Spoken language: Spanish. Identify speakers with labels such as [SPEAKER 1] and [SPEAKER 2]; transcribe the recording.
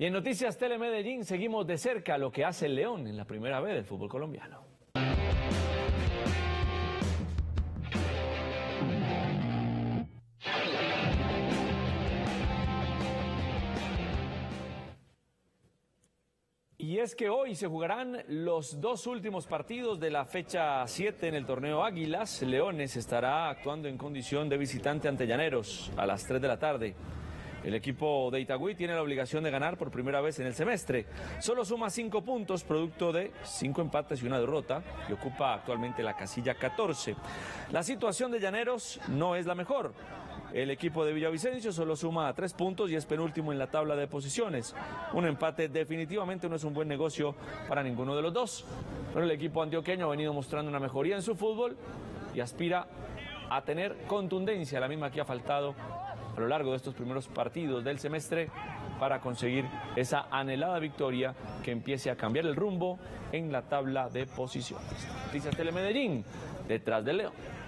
[SPEAKER 1] Y en Noticias Telemedellín seguimos de cerca lo que hace el León en la primera B del fútbol colombiano. Y es que hoy se jugarán los dos últimos partidos de la fecha 7 en el torneo Águilas. Leones estará actuando en condición de visitante ante Llaneros a las 3 de la tarde. El equipo de Itagüí tiene la obligación de ganar por primera vez en el semestre. Solo suma 5 puntos, producto de 5 empates y una derrota, y ocupa actualmente la casilla 14. La situación de Llaneros no es la mejor. El equipo de Villavicencio solo suma 3 puntos y es penúltimo en la tabla de posiciones. Un empate definitivamente no es un buen negocio para ninguno de los dos. Pero el equipo antioqueño ha venido mostrando una mejoría en su fútbol y aspira a tener contundencia, la misma que ha faltado a lo largo de estos primeros partidos del semestre, para conseguir esa anhelada victoria que empiece a cambiar el rumbo en la tabla de posiciones. Noticias Telemedellín, detrás del León.